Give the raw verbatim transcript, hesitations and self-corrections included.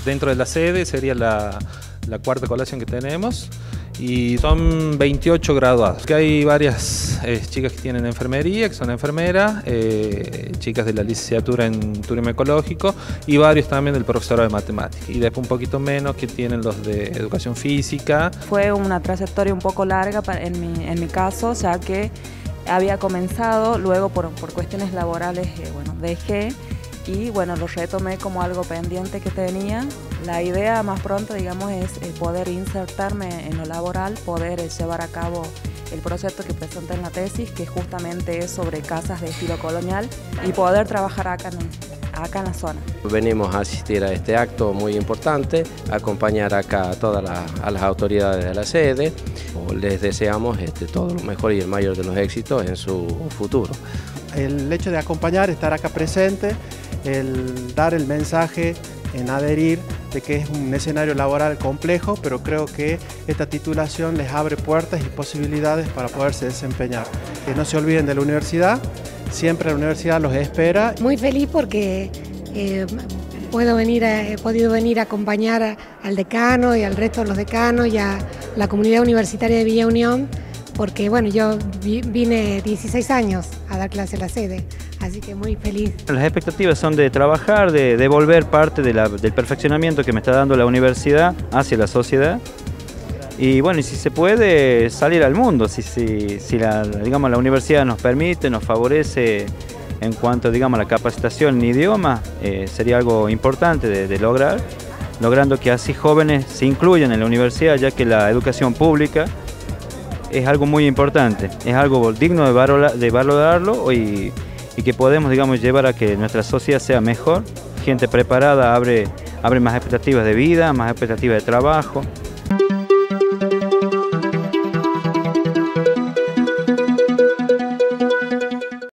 dentro de la sede sería la, la cuarta colación que tenemos. Y son veintiocho graduados, que hay varias eh, chicas que tienen enfermería, que son enfermeras, eh, chicas de la licenciatura en turismo ecológico y varios también del profesorado de matemáticas. Y después un poquito menos que tienen los de educación física. Fue una trayectoria un poco larga en mi, en mi caso, ya que había comenzado, luego por, por cuestiones laborales, eh, bueno, dejé. Y bueno, lo retomé como algo pendiente que tenía. La idea más pronto, digamos, es poder insertarme en lo laboral, poder llevar a cabo el proyecto que presenté en la tesis, que justamente es sobre casas de estilo colonial, y poder trabajar acá en, acá en la zona. Venimos a asistir a este acto muy importante, acompañar acá a todas las, a las autoridades de la sede. Les deseamos este, todo lo mejor y el mayor de los éxitos en su futuro. El hecho de acompañar, estar acá presente, el dar el mensaje, en adherir de que es un escenario laboral complejo, pero creo que esta titulación les abre puertas y posibilidades para poderse desempeñar. Que no se olviden de la universidad, siempre la universidad los espera. Muy feliz porque eh, puedo venir a, he podido venir a acompañar a, al decano y al resto de los decanos y a la comunidad universitaria de Villa Unión, porque bueno, yo vine dieciséis años a dar clase en la sede, así que muy feliz. Las expectativas son de trabajar, de devolver parte de la, del perfeccionamiento que me está dando la universidad hacia la sociedad. Y bueno, y si se puede salir al mundo, si, si, si la, digamos, la universidad nos permite, nos favorece en cuanto, digamos, a la capacitación en idioma, eh, sería algo importante de, de lograr, logrando que así jóvenes se incluyan en la universidad, ya que la educación pública es algo muy importante, es algo digno de, valora, de valorarlo y, y que podemos, digamos, llevar a que nuestra sociedad sea mejor. Gente preparada abre, abre más expectativas de vida, más expectativas de trabajo.